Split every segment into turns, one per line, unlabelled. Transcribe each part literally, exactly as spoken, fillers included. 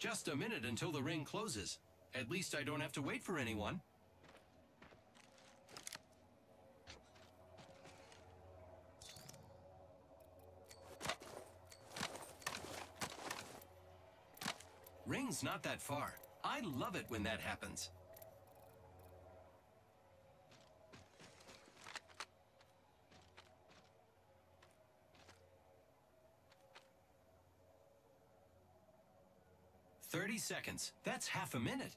Just a minute until the ring closes. At least I don't have to wait for anyone. Ring's not that far. I love it when that happens. Thirty seconds. That's half a minute.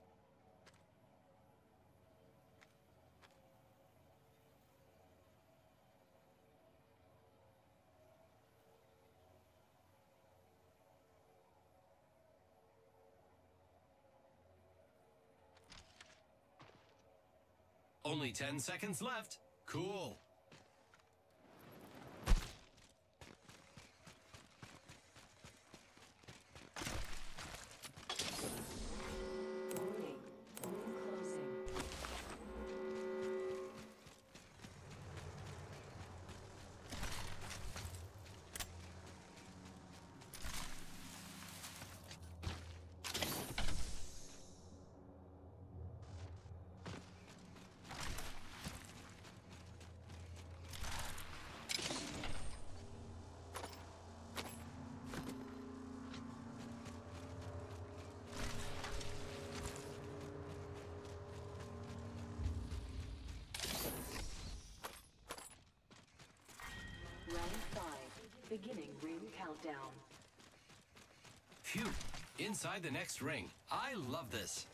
Only ten seconds left. Cool.
Beginning ring countdown.
Phew! Inside the next ring. I love this.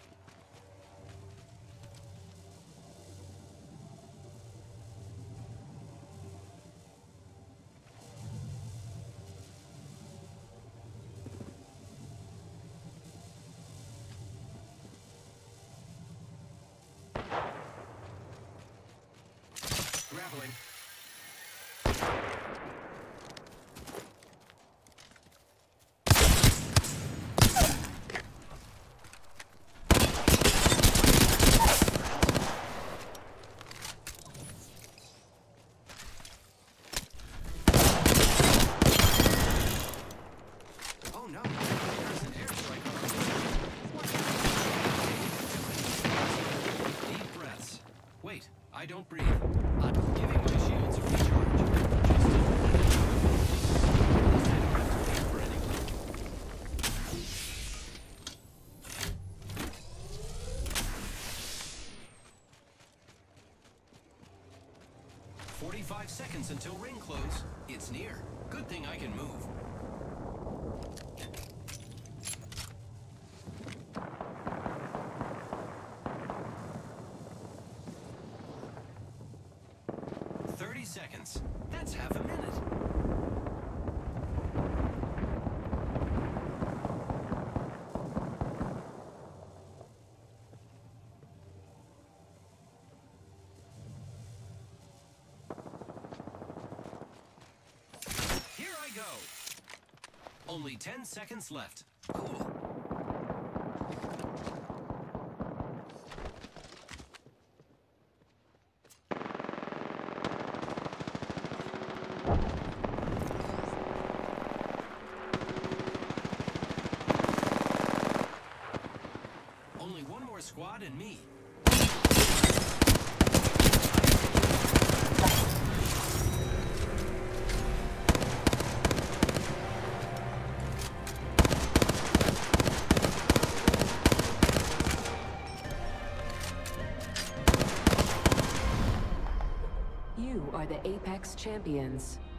Grappling. I don't breathe. I'm giving my shields a recharge. Forty-five seconds until ring close. It's near. Good thing I can move. thirty seconds. That's half a minute. Here I go. Only ten seconds left. Cool. Only one more squad and me.
You are the Apex Champions.